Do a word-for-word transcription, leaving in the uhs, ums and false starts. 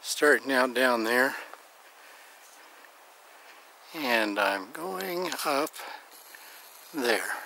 starting out down there, and I'm going up there.